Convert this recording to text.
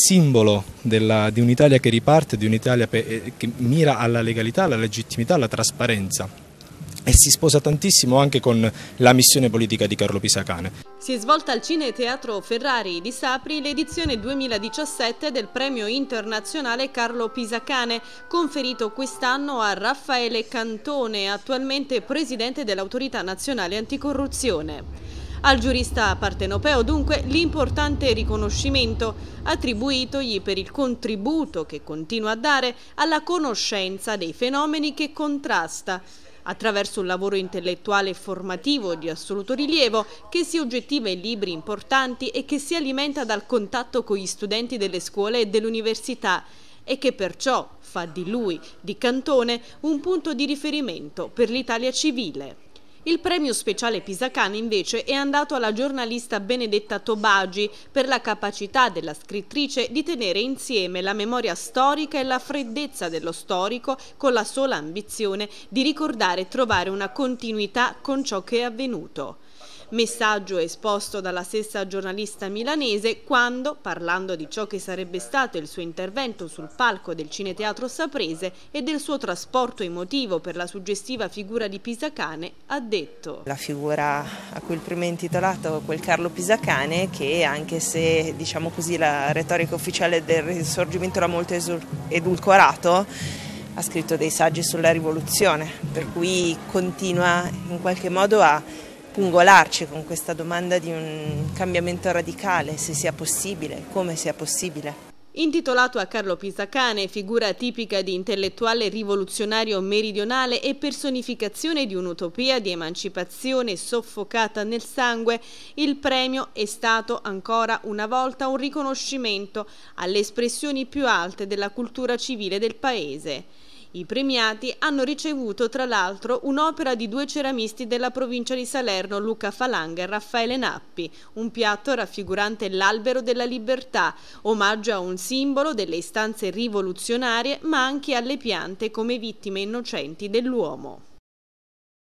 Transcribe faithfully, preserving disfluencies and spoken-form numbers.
simbolo della, di un'Italia che riparte, di un'Italia che mira alla legalità, alla legittimità, alla trasparenza. E si sposa tantissimo anche con la missione politica di Carlo Pisacane. Si è svolta al Cineteatro Ferrari di Sapri l'edizione duemiladiciassette del premio internazionale Carlo Pisacane, conferito quest'anno a Raffaele Cantone, attualmente presidente dell'Autorità Nazionale Anticorruzione. Al giurista partenopeo dunque l'importante riconoscimento attribuitogli per il contributo che continua a dare alla conoscenza dei fenomeni che contrasta, attraverso un lavoro intellettuale e formativo di assoluto rilievo che si oggettiva in libri importanti e che si alimenta dal contatto con gli studenti delle scuole e dell'università e che perciò fa di lui, di Cantone, un punto di riferimento per l'Italia civile. Il premio speciale Pisacane invece è andato alla giornalista Benedetta Tobagi per la capacità della scrittrice di tenere insieme la memoria storica e la freddezza dello storico con la sola ambizione di ricordare e trovare una continuità con ciò che è avvenuto. Messaggio esposto dalla stessa giornalista milanese quando, parlando di ciò che sarebbe stato il suo intervento sul palco del Cineteatro Saprese e del suo trasporto emotivo per la suggestiva figura di Pisacane, ha detto: la figura a cui il premio è intitolato, quel Carlo Pisacane, che anche se diciamo così la retorica ufficiale del Risorgimento era molto edulcorato, ha scritto dei saggi sulla rivoluzione, per cui continua in qualche modo a pungolarci con questa domanda di un cambiamento radicale, se sia possibile, come sia possibile. Intitolato a Carlo Pisacane, figura tipica di intellettuale rivoluzionario meridionale e personificazione di un'utopia di emancipazione soffocata nel sangue, il premio è stato ancora una volta un riconoscimento alle espressioni più alte della cultura civile del paese. I premiati hanno ricevuto tra l'altro un'opera di due ceramisti della provincia di Salerno, Luca Falanga e Raffaele Nappi, un piatto raffigurante l'albero della libertà, omaggio a un simbolo delle istanze rivoluzionarie ma anche alle piante come vittime innocenti dell'uomo.